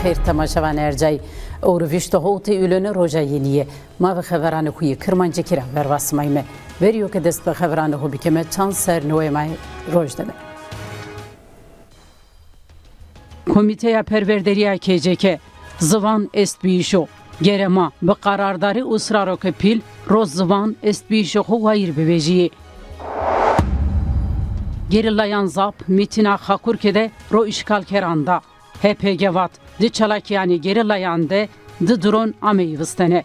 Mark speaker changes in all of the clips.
Speaker 1: خیر تماشاوان ارجای اورویشت هوتی اولن روزا یلیه ما به خبران خوی کرمانچه کرا ورواس مایمه وریو که دست به خبران هو بیکمه چند سر نوع مای روز دمه کمیته پروردری KCK زوان است بیشو گرما به قرارداری اسرارو که پیل روز زوان است بیشو خویر ببیجی گریلاyan زاب میتینا خاکور کده رو اشکال کراندا HPG vat di çalakiyani gerilayan de di drone ameyi vistene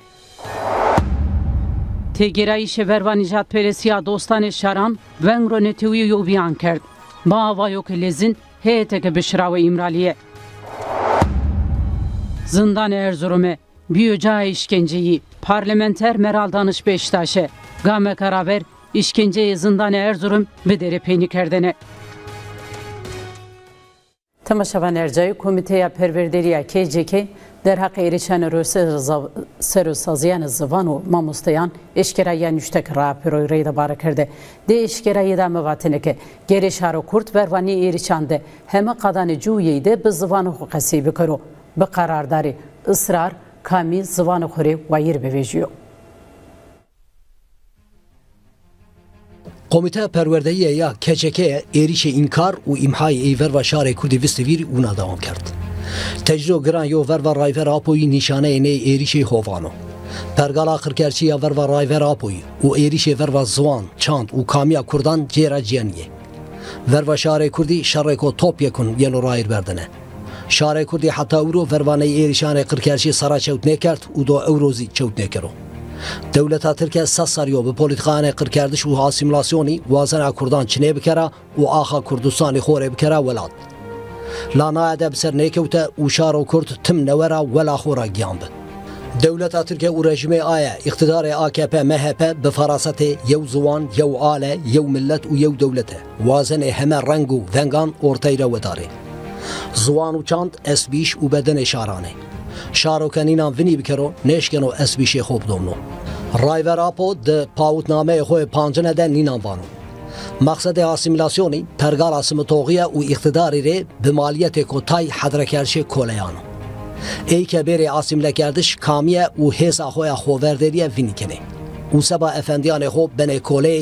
Speaker 1: Tegerayişe vervanijat peresiya dostan şaran vengro netewi yobiyan kerd ba avayok lezin heyeteke bişra ve imraliye Zindan Erzurum'e büyüca işkenceyi parlamenter Meral Danış Beştaş'e game karaver işkenceyi Zindan Erzurum ve dere peyni kerdene تماشاوان ارجای کمیته پروردری KCK در حق ایریشان سروسازیان زوان و ماموستیان اشکرایی نشتک را پروی رید باره کرده ده اشکرایی دا مواتنه که گریشار و کرد وروانی ایریشان ده همه قدان جویی ده به زوان خو قسی بکرو به قرارداری اصرار کامی زوان خوری ویر بویجیو
Speaker 2: Komite Perverderiye ya KCK erişe inkar u imhay eyver ve şare kurdi vistevir una devam kerd. Tecro gran yo ver ve rayver apoyi nişane ne erişe hovano. Pergala kırkerçi ya ver ve rayver apoyi u erişe ver ve zvan, çant u kamiya kurdan cera ciyaniye. Ver ve şare kurdi şarreko top yakun yelo rayir verdene. Şare kurdi hatta euro vervane erişane kırkerçi sara çevt nekert u do eurozi çevt nekero. Devleta Türkiye sassariyo به پولیتخانه قرکردش و اسیمیلاسیونی وازن کردان چنه بکره و آخا کردستانی خوره بکره ولاد لانا ادب سر نیکوته و شارو کرد تم نورا ولا خورا گیانب دولتا ترکیه و رژیم آیا اقتدار AKP MHP به فراست یو زوان یو آله یو ملت و یو دولته وازن همه رنگ و ونگان ارتیره و داره زوان و چاند اسبیش و بدن شارانه شارو کنینان ونی بکرو نشکنو اسبیشی خوب دومنو رایور آپو ده پاوتنامه خوی پانجنه ده نینان بانو مقصد اسیمیلاسیونی پرگال اسیمتوغیه و اقتداری ره به مالیت کوتای حدرکرشی کولیانو ای که بری اسیمیله کردش کامیه و حس خوی خووردریه ونی کنه و سبا افندیان خوب بنه کوله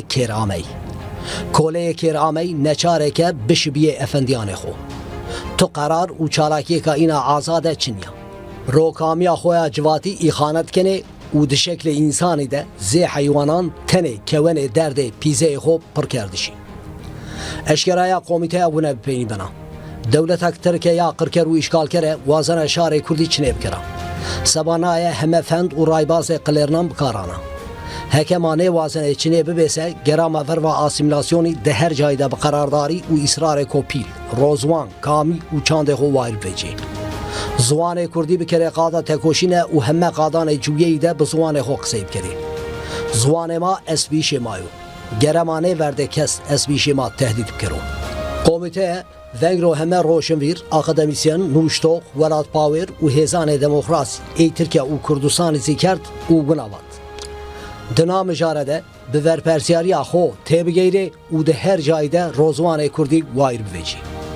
Speaker 2: کرامی نچاره که بشبیه افندیان خوب تو قرار و چالاکی که اینا آزاده چنیا رو کامیا خویا جواتی ایخانت کنه و ده شکل انسانی ده زی حیوانان تنه کونه درد پیزه خوب پر کردشی اشکرای قومیته ابونه بپینی بنا دولت اکتر که یا قرکر و اشکال کره وازن اشاره کردی چنه بکره سبانای همه فند و رایباز قلرنام بکارانا حکمانه وازن چنه ببیسه گرام ور و اسیمیلاسیونی ده هر جایده بقرارداری و اصرار کوپیل روزوان کامی و چانده خو وایر بجی زوان کردی بکره قادا تکوشینه و همه قادان جویی ده به زوان خو قصیب کری زوان ما اسبیش مایو گرمانه ورده کس اسبیش ما تهدید بکرو قومیته ونگرو همه روشنویر اکادمیسین نوشتوق ولاد پاور و هزان دموکراسی ای ترکیه و کردستان زیکرد و گناوات دنام جارده به ورپرسیاری خو تبگیره و ده هر جایده روزوان کردی وایر بویجی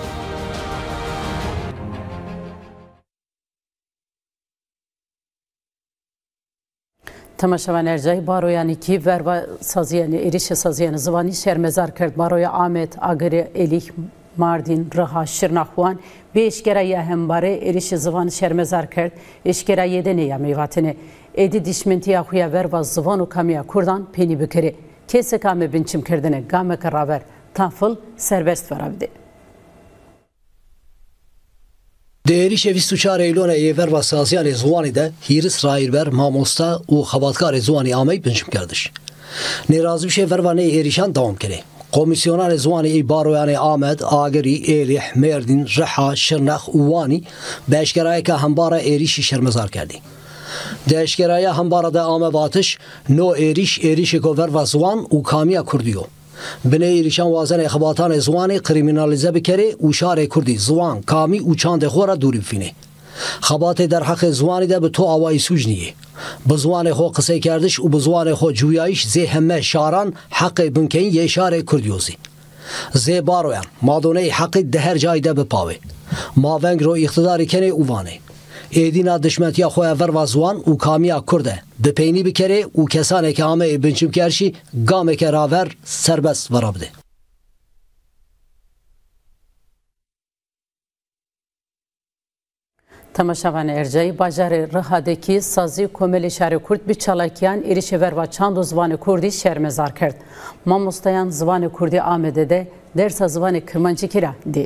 Speaker 1: تماشاوان ارجای بارویانی کی ور سازیان ایریش سازیان زبانی شرمزار کرد باروی آمد آگر الیک ماردین رها شرناخوان به اشکرایی همباره ایریش زبان شرمزار کرد اشکرایی دنه یا میواتنه ایدی دیشمنتی آخویا ور و زبان و کامیا کردان پینی بکره کسی کامه بینچم کردنه گامه کراور تافل سربست ورابده
Speaker 2: دیریش 24 ایلون ایور و سازیان زوانی ده هیرس رایربر ماموستا و خباتکار زوانی آمی بنشم کردش نیرازی بشه وروانه ایریشان دوام کنه komisyonar zwanê ê baroyanê Amed, Agirî, Êlih, Mêrdîn, Riha, Şirnex û Wanî bi eşkerayeka hembara êrişî şermezar kerdî. Di eşkeraya hembara de amevatiş, no êriş êrişê ver ve zwan û kamiya Kurdiyo. Binê êrişan wazenê xebatanê zwanê kriminalize bikere û şarê Kurdî, zwan, kamî û çandê xwe re dûrî bifîne. Xebatê derheqê zwanî de bi to awayî sûcniyê. Bi zwanê xwe qisê kerdiş û bi zwanê xwe cûyayîş zê heme şaran heqê binkeyîn yê şarê Kurdiyozî. Zê baroyan, madoneyê heqî di her cayî de bipavê. Maveng ro îxtidarî kenê û vanê. ایدینا دشمنتیا خواه وروازوان و کامیا کرده بپینی بکره و کسانه که همه بنچم کرشی گامه که راور سربست ورابده.
Speaker 1: Tamaşavan Ercay, bajarı Rıhadaki sazı komeli şehri Kurd bir çalakiyan erişever ve çandu zvanı Kurdi şermezar kert. Mamustayan zvanı Kurdi Ahmet'e dersa zvanı Kırmancı kira di.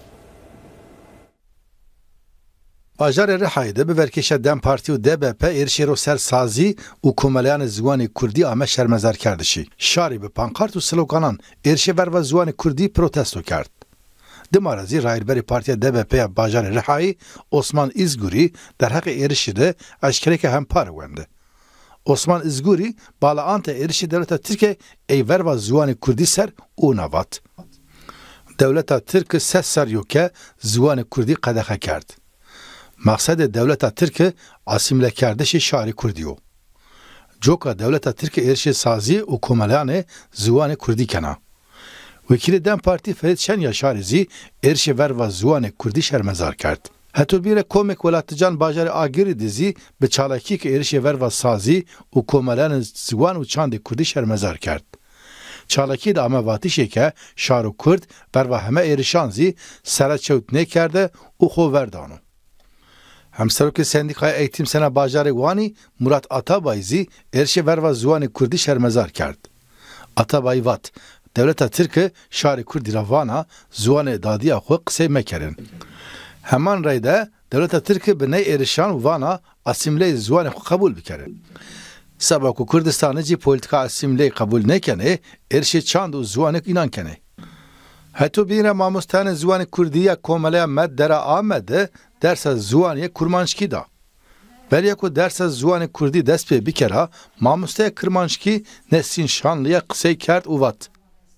Speaker 3: Bajarı Rıhay'da bir verkeşe Dem Parti u DBP erişero ser sazı u komeliyan zvanı Kurdi Ahmet şermezar kerdişi. Şari bir pankart u sloganan erişever ve zvanı Kurdi protesto kert. Dimarazî Rahilberî Partiya DBP'ya bajarê Rihayê Osman İzgurî derheqê êrişî de eşkereke hempar wende. Osman İzgurî balaanta êrişî Dewleta Tirkiye ey verva ziwanê Kurdî ser û navat. Dewleta Tirk ses seryoke ziwanê Kurdî qedexe kerd. Maqsedê Dewleta Tirk asîmlekerdişê şarî Kurdî o. Joka Dewleta Tirk êrişê sazî û komeliyanê ziwanê Kurdî kena. Vekili Dem Parti Ferit Şenya Şarizî erişê verva ziwanê Kurdî şermezar kerd. Hetubîre Komek Welatıcan bajarê Agirî dizî bi çalakiyekê erişê verva sazî û komeliyanên ziwan û çandê Kurdî şermezar kerd. Çalakiyê de amevatîşeke şar û Kurd berva heme êrişan zî sereçewt nekerde û xwe verdano. Hemserokê Sendîkaya Eğitim Sena bajarê Wanî Murat Atabayî zî erişê verva ziwanê Kurdî şermezar kerd. Atabayî vat Devleta Tirkiye şarî Kurdî ravana ziwanê dadiya xwe qisey mekerin. Heman reyde Devleta Tirkiye bi ney êrişan vana asîmleyê ziwanê xwe qebûl bikerin. Seba ku Kurdistanê cî polîtika asîmleyê qebûl nekene, êrişê çand û ziwanê înan kene. Heto bîne mamosteyanên ziwanê Kurdî ya komeleya me dera Amedê dersa ziwaniyê Kurmanşkî da. Beriye ku dersa ziwanê Kurdî dest pê bikera, mamosteya Kurmanşkî Nesrîn Şanlıya qisey kerd û vat.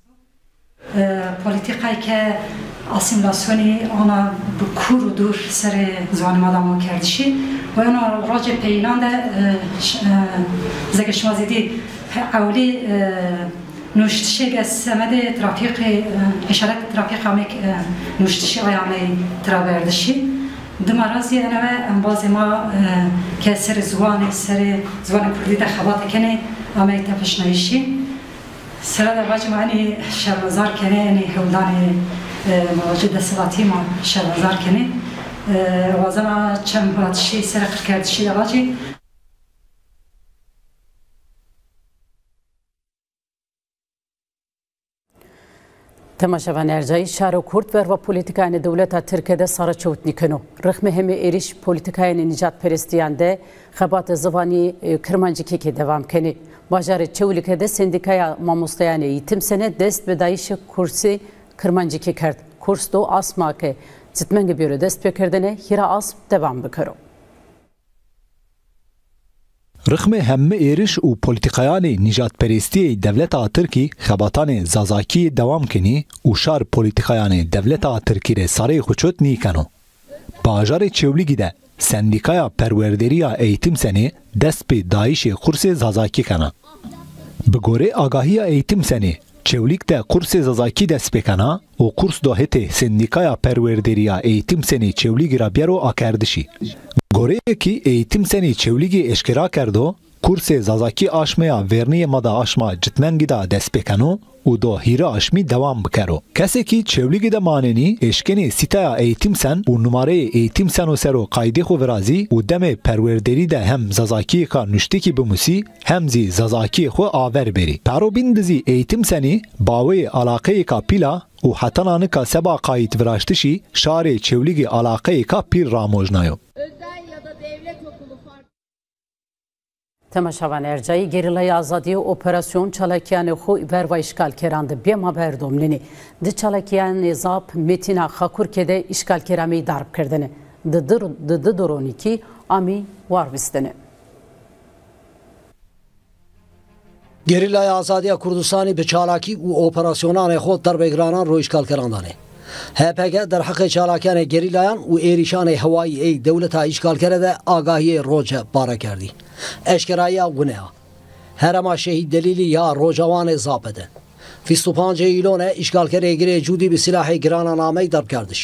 Speaker 4: Politikayı که asimilasyonu ona bu kur dur seri zvanım adamı kerdişi ve ona raci peyinan da zegeşmazidi avli nuştişe gesemede trafik işaret trafik amek nuştişe ayağımı traberdişi dimarazi ana ve embazı ma که seri zvanı kurdi de xabat kene amek tepişnayişi سرده باجم انی شرمزار کنه انی هولدانی موجود دستلاتی ما شرمزار کنه وازنا چند باتشی سرخ کردشی دواجی
Speaker 1: Temaşavan Ercay, şarı Kurd ve politikayını Devleta Tirkiye'de saraçovut nikeno. Rıhme hemi eriş politikayını nicat perestiyende xebat zıvani Kırmancı keke devam keni. Bajarı Çevlik'de sendikaya mamustayan eğitim sene dest ve dayışı kursi Kırmancı kekerd. Kurs do asma ke zitmenge biyore dest pekerdene hira asm devam bikaro.
Speaker 5: Rıxme hemme êriş û polîtikayanê nijadperestiyê Devleta Tirkî xebatanê zazakî devam kinî û şar polîtikayanê Devleta Tirkî re sarê xwe çut nîkeno. Bajarê Çewligî de sendîkaya perwerderiya eğitim senê dest pê dayişê kursê zazakî kena. Bi gorê agahiya eğitim senê Çewlik de kursê zazakî dest pê kena û kurs do hitê sendîkaya perwerderiya eğitim senê Çewligî ra biyero akerdişî. Goreyekî eğitim senê Çewligî eşkera kerdo, kursê zazakî aşmaya verniyê mada aşma citmengî da dest pêkeno û do hîra aşmî devam bikero. Kesekî Çewligî de manenî eşkenê sîtaya eğitim sen û numareyê eğitim sen û sero qaydê xwe virazî û demê perwerderî de hem zazakiyeka nuştekî bimusî hem zî zazakiyê xwe aver berî. Perobîn dizî eğitim senî bawê alaqeyeka pîla û hetananika seba qayît viraştişî şarê Çewligî alaqeyeka pîr ramojnayo.
Speaker 1: Temaşavan Ercay, gerilaya azadiye operasyon çalakiyanê xwe verva işgal kerand bêma berdomlînê. Di çalakiyanê zap Metina Xakurkê işgal keramê darb kirdine. Di dronîkî amî war bistine.
Speaker 2: Gerilaya Azadiya Kurdistanê bi çalakî û operasyonanê xwe derbêgiranan ro işgal kerandanê. HPG der heqê çalakiyanê gerilayan û êrîşanê hewayî ey dewleta îşgalkere de agahiyê roce bare kerdî. Eşkeraya Guneya. Herema şehîd delîlî ya rocawanê zapede. 25 îlonê îşgalkerê girê cûdî bi silahê girananameyê derb kerdiş.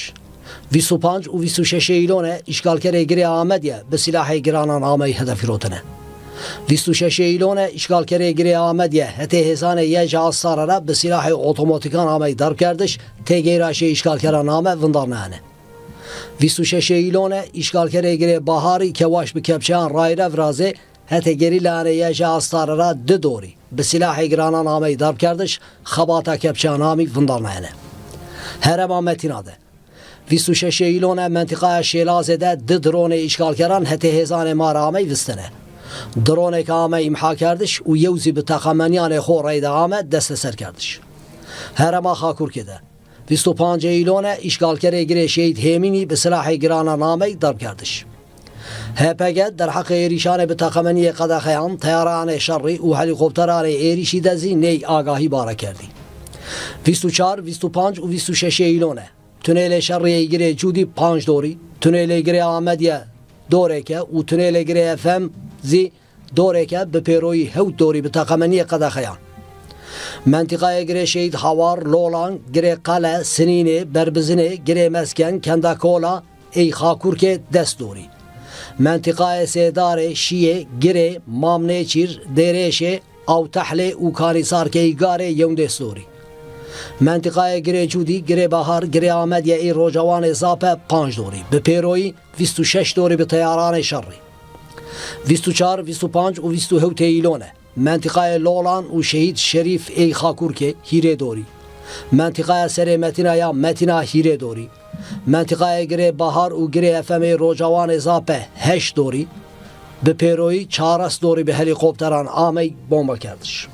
Speaker 2: 25 و 26 ایلونه اشغالگر گری آمدیه به سلاح گرانان آمی هدف روتنه 26 ایلونه اشغالگر گری آمدیه هته هزان یج آستاره را به سلاح اتوماتیکان آمی درب کردش تگیراش اشغالگران آمه وندارنه 26 ایلونه اشغالگر گری بهاری که واش بکپچان رای رازه هته گری لانه یج آستاره را دوری به سلاح گرانان آمی درب کردش خباتا کپچان آمی وندارنه هرم آمتیناده 26 ایلونه منطقه شیلازه ده درون اشغالگران هته هزان مار آمی وستنه درونه که آمه امحا کردش و یوزی به تخمنیان خوره ده آمه دست سر کردش هرما خاکور کده 25 ایلونه اشغالگر گری شهید همینی به سلاح گرانان آمه درب کردش هپگد در حق ایریشان به تخمنی قدخیان تیاران شری و هلیکوپتران ایریشی دزی نی آگاهی باره کردی 24 25 و 26 ایلونه تونل شری گری جودی 5 دوری تونل گری آمدیه دوره که و تونل گری افم زی دوره که به پیروی هود دوری به تقمنی قدخیان منطقه گری شهید هوار لولان گری قلعه سنینه بربزنه گری مسکن کنداکولا ای خاکور که دست دوری منطقه سیدار شیه گری مامنه چیر دیرشه او تحله و کاریسار که ایگاره یون دست دوری منطقه گری جودی گری بهار گری آمدیه ای روجوان زاپه 5 دوری به پیروی 26 دوری به تیاران شری 24 25 و 27 ایلونه منطقه لولان و شهید شریف ای خاکور که هیره دوری منطقه سر متینا یا متینا هیره دوری منطقه گری بهار و گری افم روجوان زاپه 8 دوری به پیروی 4 دوری به هلیکوپتران آمی بمب کردش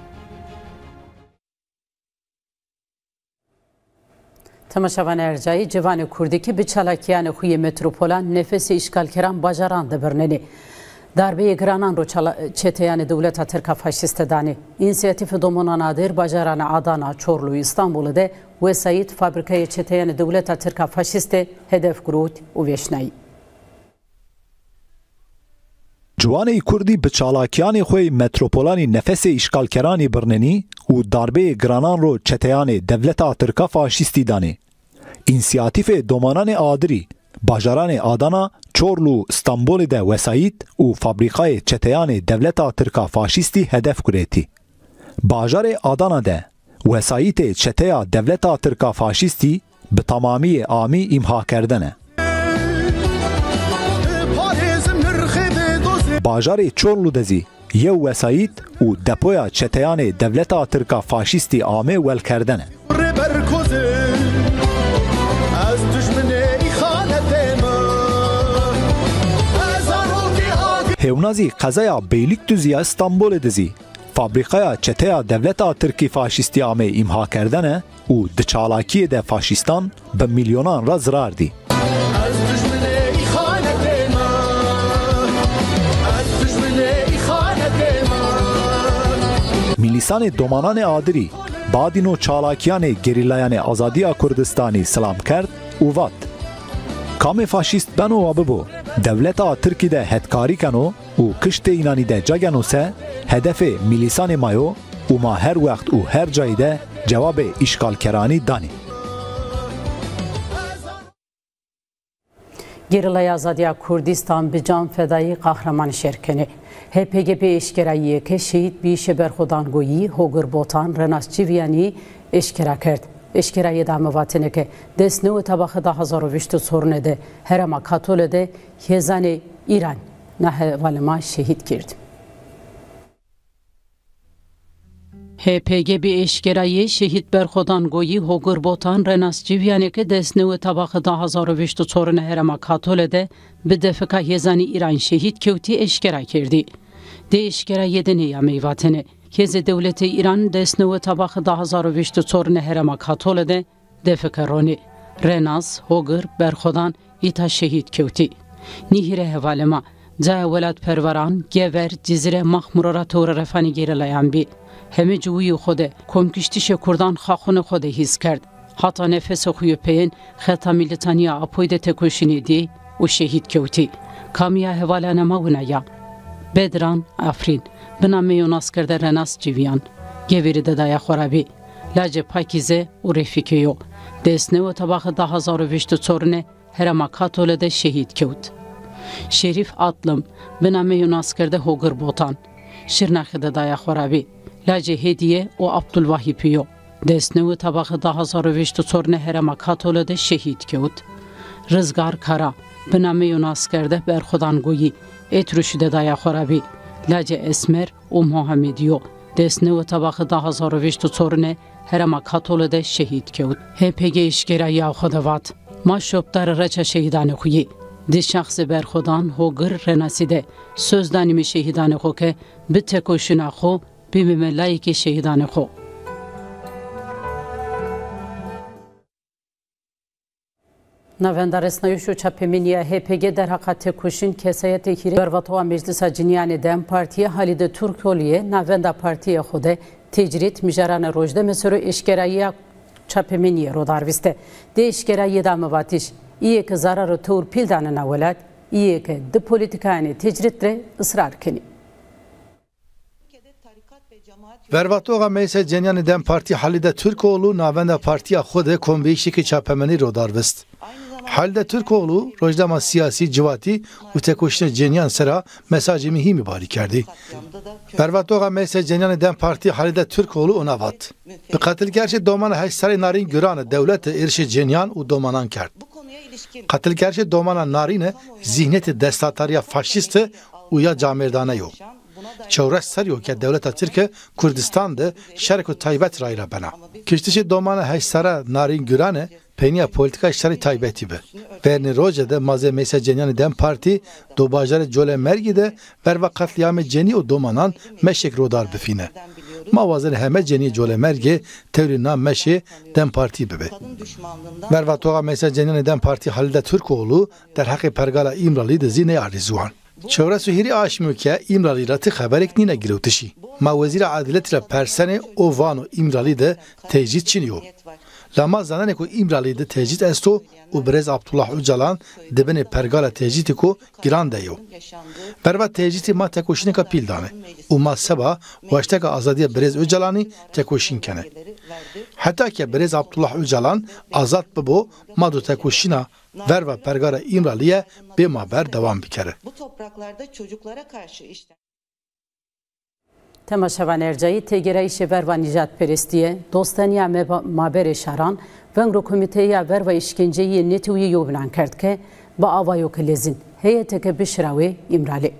Speaker 1: تماشاوان ارجایی جوان کردی که به چالاکیان خوی متروپولان نفس اشغالگران باجران دبرننی darbe granان رو çeteyan devleta Türk faşist dani inisiyatif domuna nadir bajaran Adana Çorlu İstanbul'da de vesayet fabrikaya çeteyan devleta Türk faşist hedef grut u veşnay
Speaker 5: Ciwanê Kurdî bi çalakiyanê xwe metropolanî nefesê îşgalkeranî birnenî û darbeyê giranan ro çeteyanê devleta Tirka faşîstî danê. İnisiyatîfê domananê Adirî, bajaranê Adana, Çorlu İstanbulê de vesayît û fabrikayê çeteyanê devleta Tirka faşîstî hedef kurêtî. Bajarê Adana de vesayîtê çeteya devleta Tirka faşîstî bi tamamiyê amî îmha kerdine. Bajarê Çorlu de zî yew vesayît û depoya çeteyanê devleta Tirka faşîstî amê welkerdine. Hêwnazî qezaya Beylikdüzî ya İstanbolê de zî fabrikaya çeteya devleta Tirkî faşîstî amê îmha kerdine û di çalakiyê de faşîstan bi milyonan ra zirar dî. Milisanê domananê Adirî badîno çalakiyanê gerîlayanê Azadiya Kurdistanî silam kerd û vat. Kamê faşîst beno bibo, devleta Tirkî de hedkarî keno û kiştê înanî de cegeno se, hedefê milisanê mayo û ma her wext û her cayî de cewabê îşgalkeranî danî.
Speaker 1: Gerilaya Azadiya Kurdistan bi can fedayî qahramanî şerkenê. HPGP eşkerayiyê ke şehîd bî şeberxwedangoyî Hogirbotan Renas Civiyanî eşkera kerd. Eşkerayê da mivatineke destnewê tabaxê 2020 sorunê de herema Katolê de hêzanê İran nahevalema şehîd kird. HPGP eşkerayê şehîd berxwedangoyî Hogirbotan Renas Civiyanê destnewê tabaxê 2020 sorunê herema Katolê de bi defika hêzanê İran şehîd kewtî eşkera kirdî. De eşkerayê de nêya mêvatine. Hêzê Dewletê İran destnewê tabaxê 2020 sorunê herema Katolê de defika ronî. Renas, Hogir, berxwedan îta şehîd kewtî. Nîhîre hevalema caya welatperweran, gever, Cizre, Maxmurora tewre refanî gerilayan bî. Hemê ji wî xwe de komkiştîşê Kurdan xaxûnê xwe de hîs kerd. Heta nefesê xwe peyên xeta milîtaniya Apoyê de tekoşînê dî û şehîd kewtî. Kamiya hevalanema winaya. Bedran Afrin, bina meyûnasker de Renas Civiyan, geverî de daya xwarabî, lacê Pakîze û Refîkêyo. دسنه و طباخ 2024 هرما کاتوله ده شهید کود. شریف آتلم به نام یوناس کرده هوگر بوتان. شرناخ ده دایا خورابی. لاجه هدیه و عبدالواهی پیو. دسنه و طباخ 2024 هرما کاتوله ده شهید کود. رزگار کارا به نام یوناس کرده برخودانگویی. اتروش ده دایا خورابی. لاجه اسمر و محمدیو. دسنه و طباخ 2024 هرما کاتوله ده شهید کود. HPG işgera ya xodavat. Ma şoptar raça şehidane xuyi. Di şahsı berxodan hogur renaside. Sözdanimi şehidane xo ke bi tekoşuna xo bi memelayiki şehidane xo. Navendaresnayuşu çapeminiye HPG derhaka tekuşun kesayete hiri Bervatova Meclisa Ciniyane Dem Partiye Halide Türkoğlu'ye Navenda Partiye xode tecrit mijarane rojde mesuru işgeraya çapeminiye rodarviste. De işgeraya da mevatiş. İyi ki zararı tur pildanın avelat, iyi ki de politikane tecritle ısrar keni.
Speaker 3: Vervatoğa Meclisa Ciniyane Dem Parti Halide Türkoğlu Navenda Partiye xode konbeyişiki çapemeni rodarvist. Halide Türkoğlu rojdama siyasi civati u tekoşine cenyan sera mesajı mühimi bari kerdi. Bervatoğa Meclisa Ciniyane Dem Parti Halide Türkoğlu ona vat. Bi katilgerçi domana heşsari narin göranı devleti erişi cenyan u domanan kerd. Katilgerçi domana narine zihniyeti destatariya faşisti u ya camerdane yok. Çevreş seriyor ki devleta Türkiye Kurdistan'da şerk-u taybet rayla bana. Kiştişi domana heşsara narin göranı Peniya politika işleri taybeti be. Verni Roce'de Maze Meclisa Ciniyane Dem Parti do bajarı Cole Mergi'de verva katliamı ceni o domanan meşek rodar bifine. Mavazın heme ceni Cole Mergi tevrina meşe Dem Parti bebe. Verva toğa Meclisa Ciniyane Dem Parti Halide Türkoğlu der hakkı pergala İmralı de zine arzuan. Çevre suhiri aşmıyor ki İmralı ratı haberek nine girotişi. Ma vezir adilet ile persene o vano İmralı de tecrit çiniyor. Lama zanane ko İmralı'yı da tecrit esto u Brez Abdullah Öcalan debene pergala tecriti ko giran deyo. Berva tecriti ma tekoşini ka pildane. U ma seba vaşteka azadiye Brez Öcalan'ı tekoşin kene. Hatta ki Brez Abdullah Öcalan azat babo ma do tekoşina verva pergala İmralı'ya be maber devam bikere.
Speaker 6: Bu topraklarda çocuklara karşı işte
Speaker 1: Temaşavan Ercayı Tegerayişe Verva Nijat Perestiye, Dostaniya Maber Şaran, Vengro Komiteya Verva İşkenceyi Netuyi Yobnan Kertke, Ba Avayo Kelezin, Heyeteke Bişravi İmrali.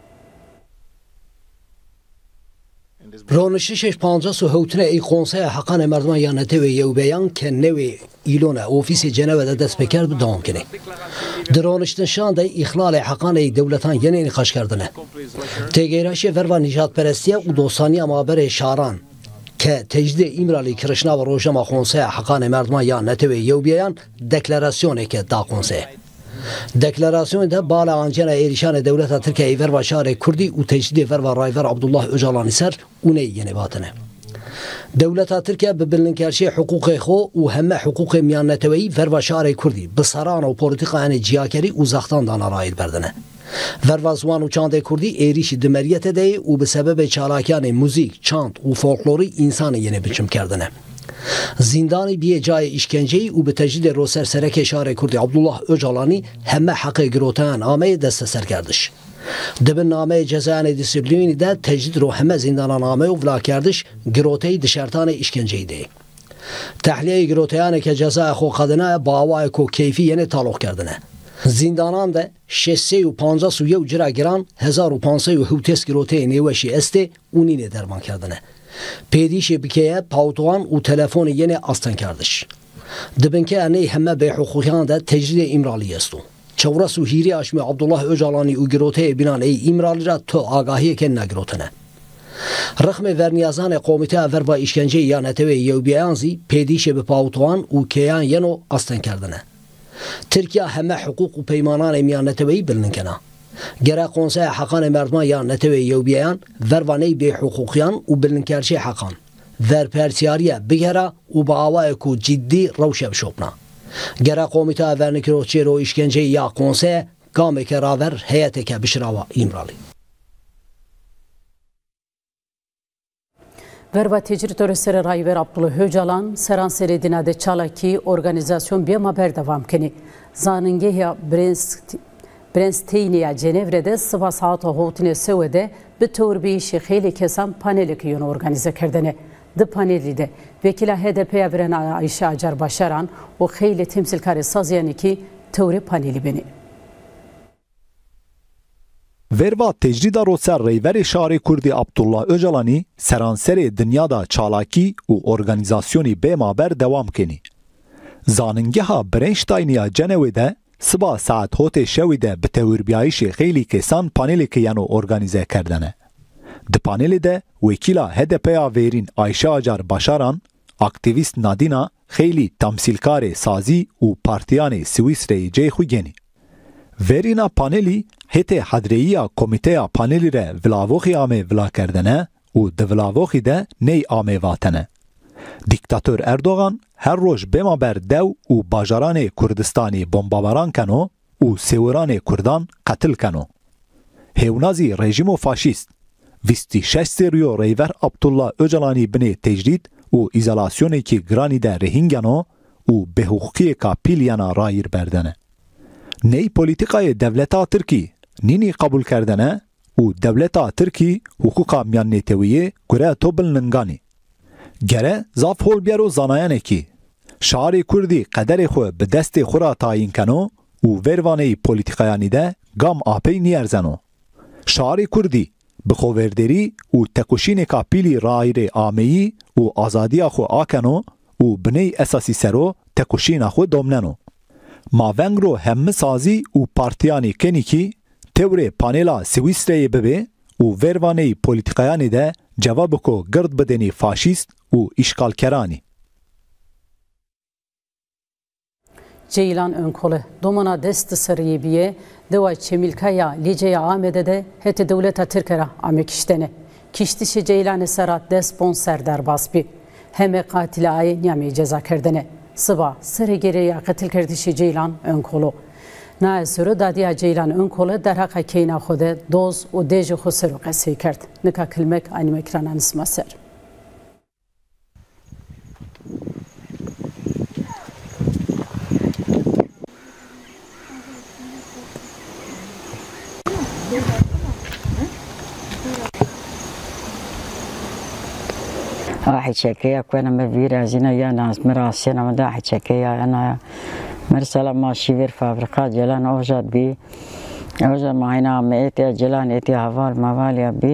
Speaker 2: رانشش 50 هوتنه ای قنصه حقان مردمان یا نتوی یو بیان که نوی ایلونه اوفیس جنوه ده دست بکرد دوام کنه. درانشتنشان ده اخلال حقان ای دولتان یعنی نقاش کردنه. تگیرش وروا نجات پرستیه و دوستانی مابر شاران که تجدید ایمرالی کرشنا و روشما قنصه حقان مردمان یا نتوی یو بیان دکلراسیونه که دا قنصه. Deklarasyon da bala ancana erişan devleta Türkiye ver ve şare Kurdi u tecdidi ver ve rayver Abdullah Öcalan ser une yeni batine. Devleta Türkiye bibilin kerşi hukuki xo u hemme hukuki miyannetevi ver ve şare Kurdi bisaran u politika yani ciyakeri uzaktan da narayil berdine. Ver ve zwan u çande Kurdi erişi dimeriyete de u bi sebebe çalakyan müzik, çant u folklori insanı yeni biçim kerdine. Zindani bir cay işkenceyi u bi tecdid roser sereke şare Kurdi Abdullah Öcalan'ı hemme hakkı girotan ameye deste serkerdiş. Dibin name cezayane disiplini de tecdid ro hemme zindana name u vla kerdiş giroteyi dışartane işkenceyi de. Tahliye girotayane ke ceza xo kadına bağvay ko keyfi yeni taluk kerdine. Zindanan da 650 cira giran 1500 hutes giroteyi neveşi este unine derman kerdine. پیدیش بکیه پاوتوان و تلفن یعنی آستن کردش. دبنکه انی همه به حقوقیان ده تجدید ایمرالی استو. چورس و هیری آشمی عبدالله öcalan'ı و گروته بینان ای ایمرالی را تو آگاهی که نگروتنه. رقم ورنیازان قومیته ور با işkence yanete ve yevbiyanzi پیدیش به پاوتوان و کیان ینو آستن کردنه. ترکیه همه حقوق و پیمانان میانته وی بلنکنه. گره قنصه حقان مردمان یا نتوی یوبیان وروانی به حقوقیان و بلنکرشی حقان ور پرسیاریه بگره و با آوای کو جدی روشه بشوبنا گره قومیتا ورنکروچی رو işkence یا قنصه گامه که راور هیئت که بشراوا ایمرالی
Speaker 1: Verva Tecrit Seri Rayver Abdullah Öcalan, Seranseri Dinade Çalaki organizasyon bir haber devam keni. Zanıngeya Bresteyniya Cenevre'de sıva saata hotine sevede bir tür bir işi xeyli kesan paneli ki yonu organize kerdene. De paneli de vekila HDP'ye veren Ayşe Acar Başaran o xeyli temsilkari sazyan ki teori paneli beni.
Speaker 5: Verva tecrida roser reyveri şari Kurdi Abdullah Öcalan'ı seranseri dünyada çalaki u organizasyoni bemaber devam keni. Zanıngeha Bresteyniya Cenevre'de sıba saat hote şevide bi teorbiyayişi xeyli kesan paneli ki yano organize kerdene. Di paneli de vekila HDP'ya verin Ayşe Acar Başaran, aktivist Nadina xeyli tamsilkare sazi u partiyane Swisre'yi ceyxu geni. Verina paneli hete hadreyiya komiteya paneli re vilavoxi ame vila kerdene u di vilavoxi de ney ame vatene. Diktatör Erdoğan her roj bemaber dev u bajarane Kurdistanê bombabaran keno u sêwiranê Kurdan qetil keno. Hêwnazî rejimo faşîst 26 seriyo reyver Abdullah Öcalanî binê tecrid û izolasyonekî giranî de rehîngeno û bêhûqiyeka pîlyana rayîr berdene. Ney polîtikayê devleta Tirkî nînî qebûl kerdene û devleta Tirkî hukûka miyan nêtewiyê gure to bilninganî. Gere zaf holbiyero zanayanekî şarê Kurdî qederê xwe bi destê xwe ra tayîn keno û vervaneyî polîtikayanî de gam apey nîyerzeno. Şarê Kurdî bi xweverderî û tekoşîneka pîlî raîrê ameyî û azadiya xwe akeno û binêy esasî sero tekoşîna xwe domneno. Mavengro hemmi sazî û partiyanê kenîkî tewrê panêla Swisreyê bibe û vervaneyî polîtikayanê de cevabı ku gird bidenî faşîst û işgalkeranî.
Speaker 1: Ceylan Önkolu domana dest seriye deva çemilkaya liceya Ahmet'e de hete devleta Türkera amek iştene. Kiştişi Ceylan eserat de sponsor derbasbi. Heme katile ayı nyami ceza kerdene. Sıva sere gereği katil kerdişi Ceylan Önkolu. Na esuru dadiya Ceylan Önkolu derhaka keyna xude doz u deji xuseru qesi kerd. Nika kilmek anim ekranan isma ser.
Speaker 7: واحد شكيا كنا مفيرا زينا يا ناس مراسينا من واحد شكيا أنا مرسلا ماشي في فابريكا جلان أوجد بي أوجد معنا مئتي جلان إتي هفال مواليا بي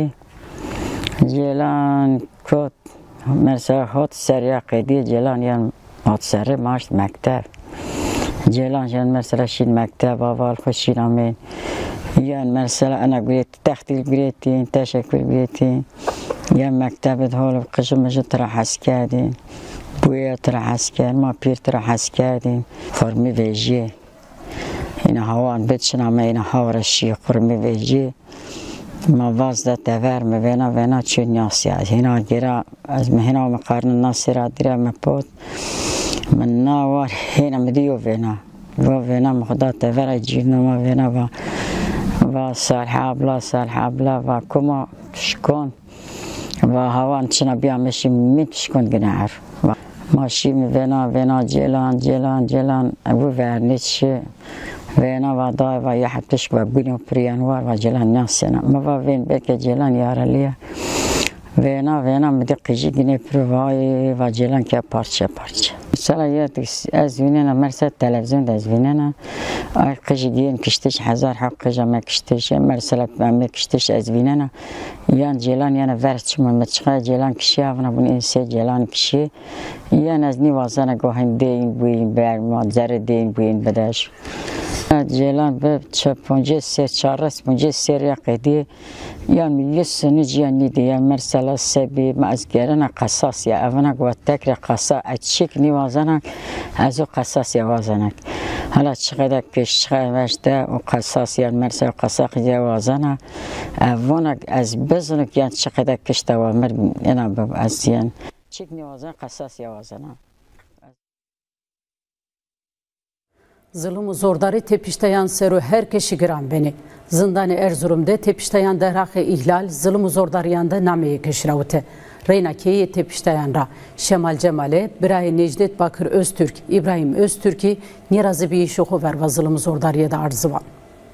Speaker 7: جلان كوت مرسلا هوت سريع قدي جلان ين هوت سريع ماشت مكتب جلان جن مرسلا شين مكتب هفال خشين أمين ين مرسلا أنا قريت تختيل قريتين تشكل قريتين يا مكتبة هول قشم مجد راح اسكادين بويا راح اسكاد ما بير راح اسكادين فرمي فيجي هنا هوان بتشنا ما هنا هاور الشي قرمي فيجي ما واز ده تفر ما بينا تشين ياسيا هنا جرا از هنا مقارن الناصرة درا مبوت من ناور هنا مديو فينا مخدا تفر جينا ما فينا با صالح بلا با كما شكون و هوان چنا بیامشی میتشکن گنار ماشی وینا جلان ابو ورنیش وینا و دای و یه حبتش و بینو پریانوار و جلان ناسنا ما و وین بک جلان یارلیه وینا مدقیجی گنی پروای و جلان که پارچه مثلا یه از ویننا مرسد تلویزیون از ویننا ay qıjdiyen kiştiş hazar hakkı jama kiştiş mesela ben kiştiş az vinana yan celan yana verçim meçqa celan kişi avna bunu inse celan kişi yan az ni vazana gohin deyin bu ber ma zar deyin bu bedaş celan be çaponje se çaras ponje seriya qedi yan yesni ciyani diye mesela sebi mazgerana qasas ya avna go tekrar qasa açık ni vazana azu qasas ya vazana هلا چقدر پیش وشته و قصاص یا مرسل قصاق جوازنا افونک از بزنک یا چقدر کشته و مر اینا از یان چیک نیوازن قصاص جوازنا
Speaker 1: Zulüm zordarı tepiştayan seru herkesi giran beni. Zindanı Erzurum'da tepiştayan derhakı ihlal zulüm zordarıyanda nameye keşravute. Reyna K'ye tepişteyen ra Şemal Cemal'e Birayı Necdet Bakır Öztürk, İbrahim Öztürk'ü nirazı bir işi hover ve zulümü zordariye de arzı var.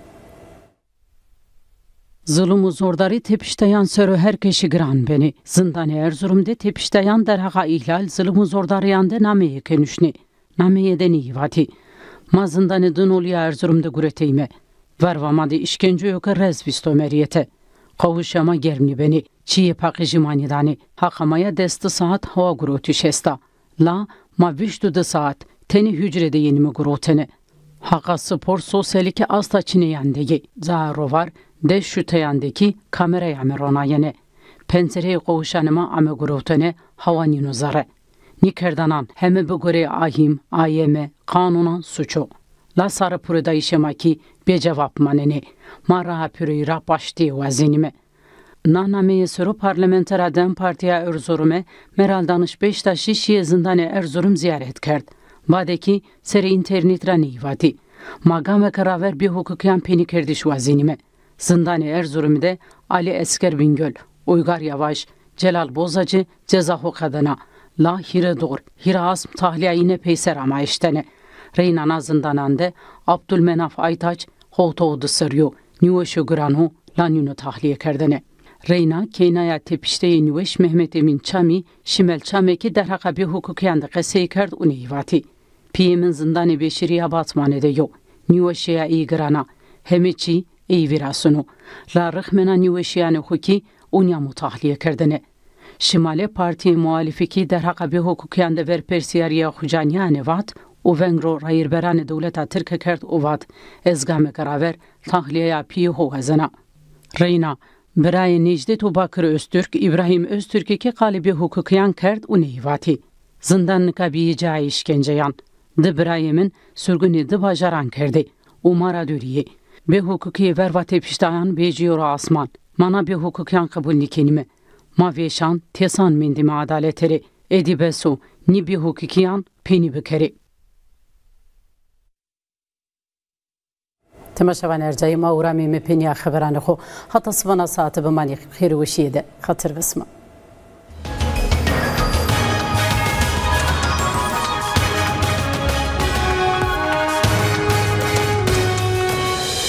Speaker 1: Zulümü zordari tepişteyen sörü herkesi giran beni. Zindanı Erzurum'da tepişteyen derhaqa ihlal zulümü zordariyan de nameye kenüşne. Nameye de niyivati. Ma zindanı dün oluya Erzurum'da güreteyme. Vervamadi işkence yok rezvist ömeriyete. Kavuşama germni beni. Çiye pakıcı manidani. Hakamaya desti saat hava gurutu şesta. La ma viştudu saat. Teni hücrede yenimi gurutene. Haka spor sosyalike asta çineyandegi. Zaharo var. De şüteyandeki kameraya merona yene. Pencereyi kavuşanıma ame gurutene hava ninuzare. Nikerdanan heme bu göre ahim, ayeme, kanunan suçu. La sarı pürüda işemaki be cevap manene. Mara pürüyra başti vazinime. Nahnameye sürü parlamentera DEM Partiya Erzurum'e Meral Danış Beştaş'ı şiye zindanı Erzurum ziyaret kerd. Badeki seri internet raniyvati. Magame karaver bir hukukiyan peni kerdiş vazinime. Zindanı Erzurum'da Ali Esker Bingöl, Uygar Yavaş, Celal Bozacı ceza hukadına. La hire doğru, hire asm tahliye yine peyser ama iştene. Reynana zindanande Abdülmenaf Aytaç hovtoğdu sırıyor. Nüveşü granu lan yunu tahliye kerdene. Reyna Keynaya tepişteyi nüveş Mehmet Emin Çami Şimel Çameki derhaka bir hukukiyanda qeseyi kerd uneyvati. Piyemin zindanı beşiriye batmanede yok. Nüveşeya iyi grana. Hemeçi iyi virasunu. La rıhmena nüveşeyane huki unyamu tahliye kerdene. Şimale Parti muhalifiki derhaka bir hukukiyanda ver persiyariye hucanyane vat. O vengro rayirberane devleta Türkiye kerd uvat. Ezgame karaver tahliye piye hovazana. Reyna Birayı Necdet Bakır Öztürk, İbrahim Öztürk'e ki kalibi hukukiyan kerd uneyvati. Zindanlıka bir icayi işkenceyan. Dı Birayım'ın sürgünü dı bajaran kerdi. Umara dürüye. Be hukukiye verva tepiştayan beciyor asman. Mana be hukukiyan kabul nikenime. Ma veşan tesan mendime adaleteri. Edibesu ni be hukukiyan peni bikeri. تماشاوان ارجعی ما ورا می پنیا خبران خو حتی سبنا ساعت به مانی خیر وشیده خاطر بسما